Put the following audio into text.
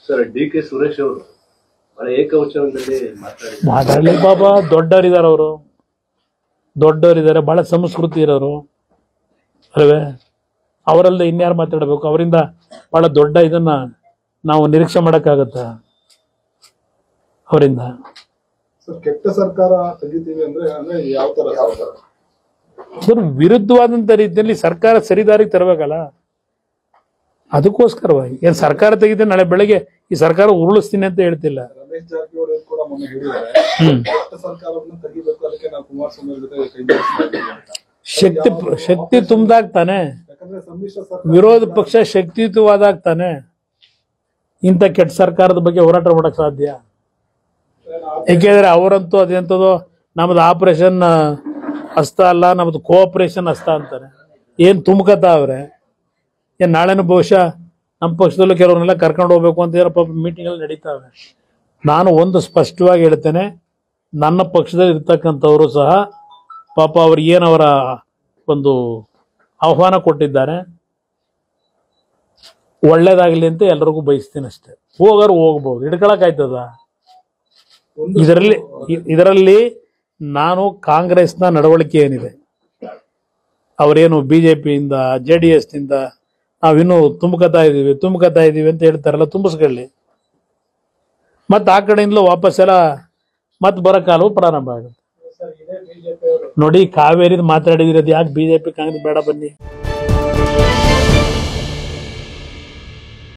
Sir DK. Suresh ಅವರು ಬಹಳ ಏಕವಚನದಲ್ಲಿ ಮಾತಾಡಲಿ ಪಾಪ, ದೊಡ್ಡವರಿದ್ದಾರೆ, ಅವರು ದೊಡ್ಡವರಿದ್ದಾರೆ, ಬಹಳ ಸಂಸ್ಕೃತಿ ಇರೋರು ಅಲ್ವೇ. ಅವರಲ್ಲದೆ ಇನ್ಯಾರು ಮಾತಾಡಬೇಕು? ಅವರಿಂದ ಬಹಳ ದೊಡ್ಡ ಇದನ್ನ ನಾವು ನಿರೀಕ್ಷೆ ಮಾಡಕ್ಕಾಗತ್ತ ಅವರಿಂದ? ಕೆಟ್ಟ ಸರ್ಕಾರ ತೆಗಿತೀವಿ ಅಂದ್ರೆ ಯಾವ ತರ ಸರ್, ವಿರುದ್ಧವಾದಂತ ರೀತಿಯಲ್ಲಿ ಸರ್ಕಾರ ಸರಿದಾರಿಗೆ ತರಬೇಕಲ್ಲ, ಅದಕ್ಕೋಸ್ಕರವಾಗಿ. ಏನ್ ಸರ್ಕಾರ ತೆಗಿತೆ ನಾಳೆ ಬೆಳಗ್ಗೆ ಈ ಸರ್ಕಾರ ಉರುಳಿಸ್ತೀನಿ ಅಂತ ಹೇಳ್ತಿಲ್ಲ. ರಮೇಶ್ ಜಾರಕಿಹೊಳಿ ಕೂಡ ಮೊನ್ನೆ ಹೇಳಿದ್ದಾರೆ ಕೆಟ್ಟ ಸರ್ಕಾರವನ್ನು ತೆಗಿಬೇಕು, ಅದಕ್ಕೆ ನಾವು ಕುಮಾರಸ್ವಾಮಿ ಜೊತೆ ಶಕ್ತಿ ತುಂಬದಾಗ್ತಾನೆ, ಯಾಕಂದ್ರೆ ಸಮ್ಮಿಶ್ರ ಸರ್ಕಾರ ವಿರೋಧ ಪಕ್ಷ ಶಕ್ತಿಯುತವಾದಾಗ್ತಾನೆ ಇಂಥ ಕೆಟ್ಟ ಸರ್ಕಾರದ ಬಗ್ಗೆ ಹೋರಾಟ ಮಾಡಕ್ ಸಾಧ್ಯ. ಏಕೆಂದ್ರೆ ಅವರಂತೂ ಅದೆಂತದೋ ನಮ್ದು ಆಪರೇಷನ್ ಹಸ್ತ ಅಲ್ಲ, ನಮ್ದು ಕೋಆಪರೇಷನ್ ಹಸ್ತ ಅಂತಾರೆ. ಏನ್ ತುಂಬ್ಕತಾವ್ರೆ? ಏನ್ ನಾಳೆನೂ ಬಹುಶಃ ನಮ್ಮ ಪಕ್ಷದಲ್ಲೂ ಕೆಲವ್ರನ್ನೆಲ್ಲ ಕರ್ಕೊಂಡು ಹೋಗ್ಬೇಕು ಅಂತ ಪಾಪ ಮೀಟಿಂಗ್ ಅಲ್ಲಿ ನಡೀತಾವೆ. ನಾನು ಒಂದು ಸ್ಪಷ್ಟವಾಗಿ ಹೇಳ್ತೇನೆ, ನನ್ನ ಪಕ್ಷದಲ್ಲಿ ಇರ್ತಕ್ಕಂಥವರು ಸಹ ಪಾಪ ಅವ್ರಿಗೆ ಏನವರ ಒಂದು ಆಹ್ವಾನ ಕೊಟ್ಟಿದ್ದಾರೆ, ಒಳ್ಳೇದಾಗ್ಲಿ ಅಂತ ಎಲ್ರಿಗೂ ಬಯಸ್ತೀನಿ ಅಷ್ಟೇ. ಹೋಗೋರು ಹೋಗ್ಬೋದು, ಹಿಡ್ಕೊಳಕಾಯ್ತದ? ಇದರಲ್ಲಿ ನಾನು ಕಾಂಗ್ರೆಸ್ನ ನಡವಳಿಕೆ ಏನಿದೆ, ಅವರೇನು ಬಿಜೆಪಿಯಿಂದ JDS ನಿಂದ ನಾವಿನ್ನೂ ತುಂಬ್ಕತಾ ಇದೀವಿ ಅಂತ ಹೇಳ್ತಾರಲ್ಲ, ತುಂಬಿಸ್ಕೊಳ್ಳಿ. ಮತ್ತೆ ಆ ಕಡೆಯಿಂದಲೂ ವಾಪಸ್ ಎಲ್ಲ ಮತ್ತೆ ಬರೋ ಕಾಲವು ಪ್ರಾರಂಭ ಆಗುತ್ತೆ. ನೋಡಿ, ಕಾವೇರಿದ್ ಮಾತಾಡಿದಿರೋದು ಯಾಕೆ? ಬಿಜೆಪಿ ಕಾಂಗ್ರೆಸ್ ಬೇಡ ಬನ್ನಿ.